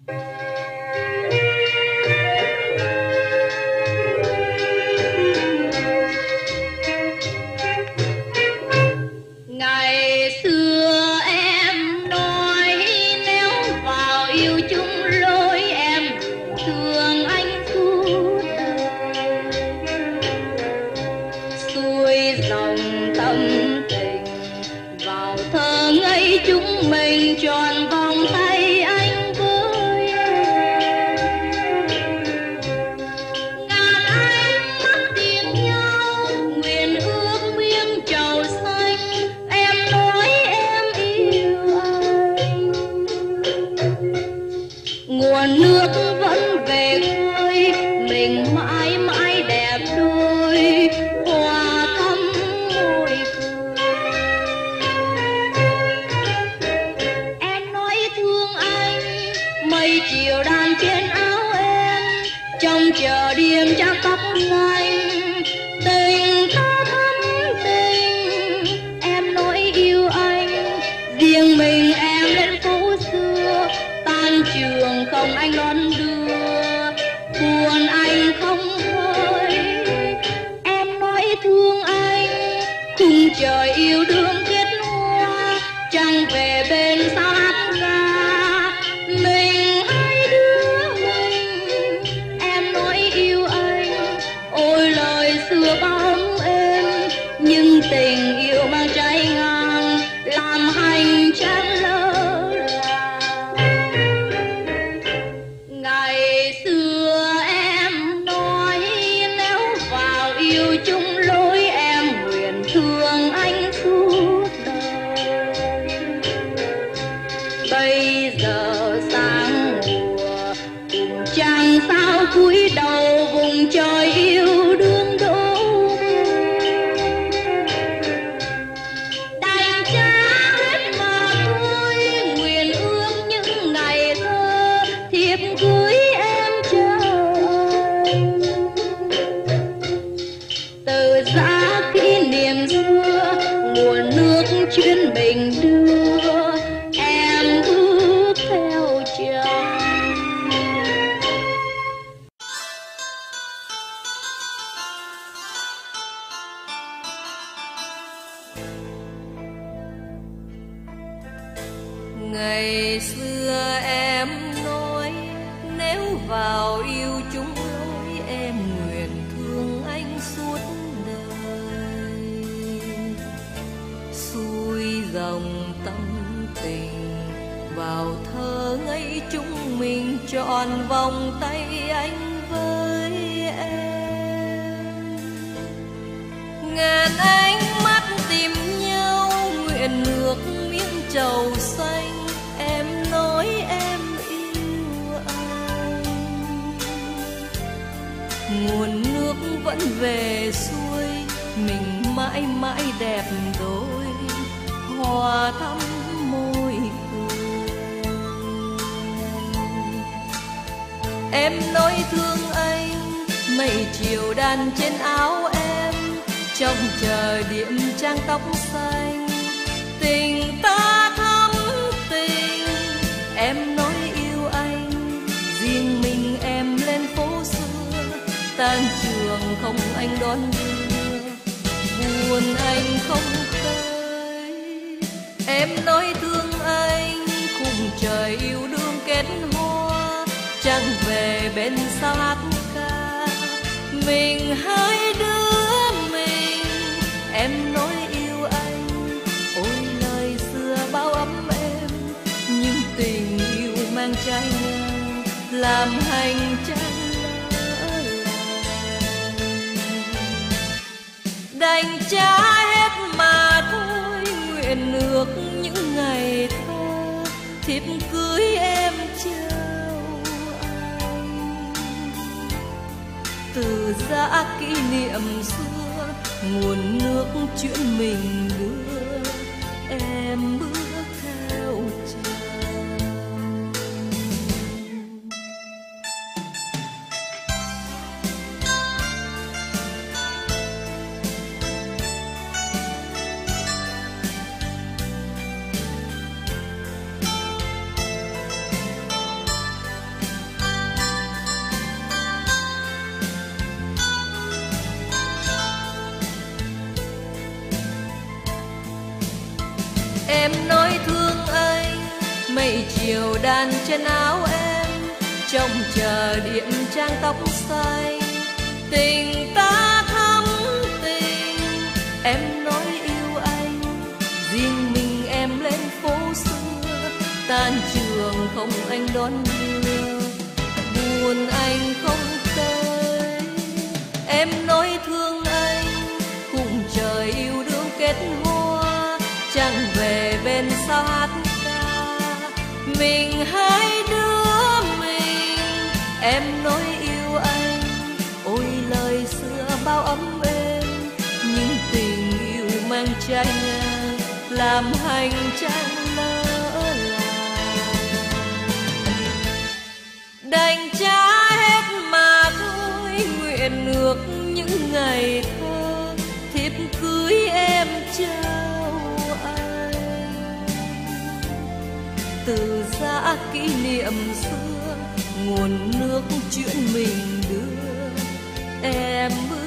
Ngày xưa em nói nếu vào yêu chung lối em thương anh suốt đời, xuôi dòng tâm tình vào thơ ngây chúng mình tròn vòng tay anh với em. Ngàn ánh mắt tìm nhau nguyện ước miếng trầu xanh, em nói em yêu anh. Nguồn nước vẫn về khơi mình mãi mãi đẹp đôi, hoa thắm môi cười. Em nói thương anh, mây chiều đàn trên áo em, trông chờ điềm trang tóc xanh. Tình ta thắm tình, em nói yêu anh, riêng mình em lên phố xưa, tan trường không anh đón đưa, buồn anh không vơi. Em nói thương anh, cùng trời yêu đương kết hoa, trăng về bên sao hát ca, mình hai đứa mình. Em nói yêu anh, ôi lời xưa bóng êm, nhưng tình yêu mang trái ngang làm hành trang lỡ làng. Ngày xưa em nói nếu vào yêu chung lối em nguyện thương anh suốt đời. Bây giờ sáng mùa cùng trăng sao cúi đầu vùng trời yêu đương đổ đành trả hết mà thôi. Nguyện ước những ngày thơ thiệp cưới em chờ anh. Từ giá kỷ niệm xưa nguồn nước chuyến mình đưa, em bước theo chàng. Ngày xưa em nói nếu vào yêu chung lối em nguyện thương anh suốt đời, xuôi dòng tâm tình vào thơ ngây chúng mình trọn vòng tay anh với em. Ngàn ánh mắt tìm nhau nguyện ngược miếng trầu xanh, em nói em yêu anh. Nguồn nước vẫn về xuôi mình mãi mãi đẹp đôi, hoa thắm môi cười. Em nói thương anh, mây chiều đàn trên áo em, trong chờ điểm trang tóc xanh. Tình ta thắm tình, em nói yêu anh, riêng mình em lên phố xưa, tan trường không anh đón đưa, buồn anh không tới. Em nói thương anh, khung trời yêu đương kết hoa, trăng về bên sao hát ca, mình hai đứa mình. Em nói yêu anh, ôi lời xưa bao ấm êm, nhưng tình yêu mang trái ngang làm hành trang lỡ làng. Đành trả hết mà thôi, nguyện ước những ngày thơ thiệp cưới em trao anh. Từ giã kỷ niệm xưa nguồn nước chuyện mình đưa, em bước theo chàng. Em nói thương anh, mây chiều đan trên áo em, trông chờ điện trang tóc xanh. Tình ta thắm tình, em nói yêu anh, riêng mình em lên phố xưa, tan trường không anh đón đưa, buồn anh không tới. Em nói thương anh, cùng trời yêu đương kết hoa, chẳng về bên sao hát ca, mình hai đứa mình. Em nói yêu anh, ôi lời xưa bao ấm êm, nhưng tình yêu mang trái ngang, làm hành trang lỡ làng. Đành trả hết mà thôi, nguyện ước những ngày thơ, thiếp cưới em trao anh. Từ giã kỷ niệm xưa, nguồn nước chuyện mình đưa, em bước